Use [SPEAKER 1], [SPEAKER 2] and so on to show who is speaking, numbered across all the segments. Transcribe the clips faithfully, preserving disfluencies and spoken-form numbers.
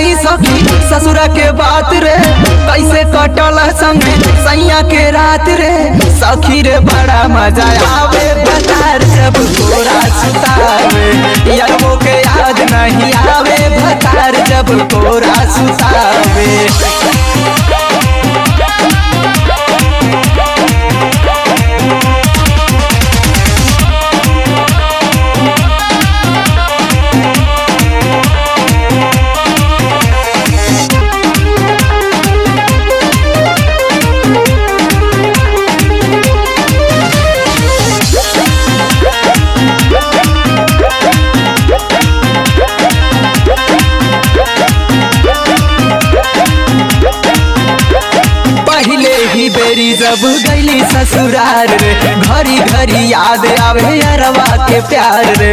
[SPEAKER 1] बताई सखी ससुरा के बात रे, कैसे कटल संगे सैया के रात रे। सखी रे बड़ा मजा आवे भतार जब कोरा सुतावे, यारों के याद नहीं आवे भतार जब कोरा सुतावे। बेरी जब गईली ससुरार रे, घरी घरी याद आवे अरवा के प्यार रे।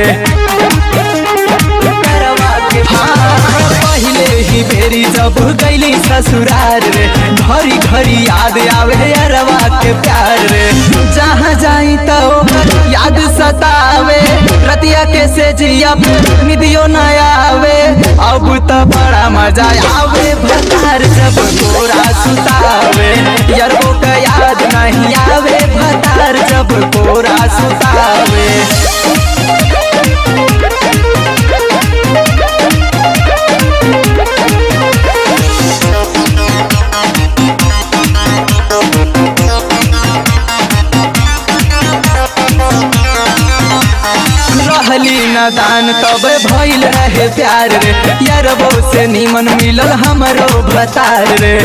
[SPEAKER 1] हाँ, पहले ही बेरी जब गईली ससुरार रे, घरी घरी याद आवे अरवा के प्यार रे। जहाँ जाई तो याद सतावे, रतिया के से जिया निदियो न आवे। अब तो बड़ा मजा आवे भतार जब कोरा सुतावे, यारों का याद नहीं आवे भतार जब कोरा सुतावे। रहली नादान तब भइल रहे प्यार रे, यारबो से निमन मिलल हमरो भतार रे।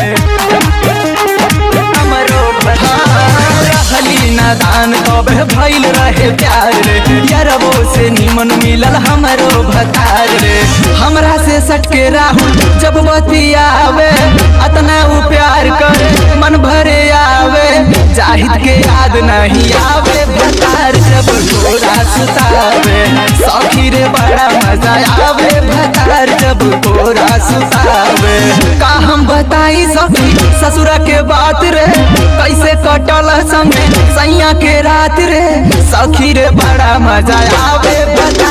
[SPEAKER 1] हमरो रहली नादान तब भइल रहे प्यार रे, यारबो से निमन मिलल हमरो भतार रे। हमरा से सटके राहुल जब बतियावे, अतना उ प्यार करे मन भरे आवे। जाहिद के याद नहीं आवे भतार जब कोरा सुतावे, सखी रे बड़ा मजा आवे भतार जब कोरा सुतावे। का हम बताई सखी ससुरा के बात रे, कैसे कटल संगे सैया के रात रे। सखी रे बड़ा मजा आवे भतार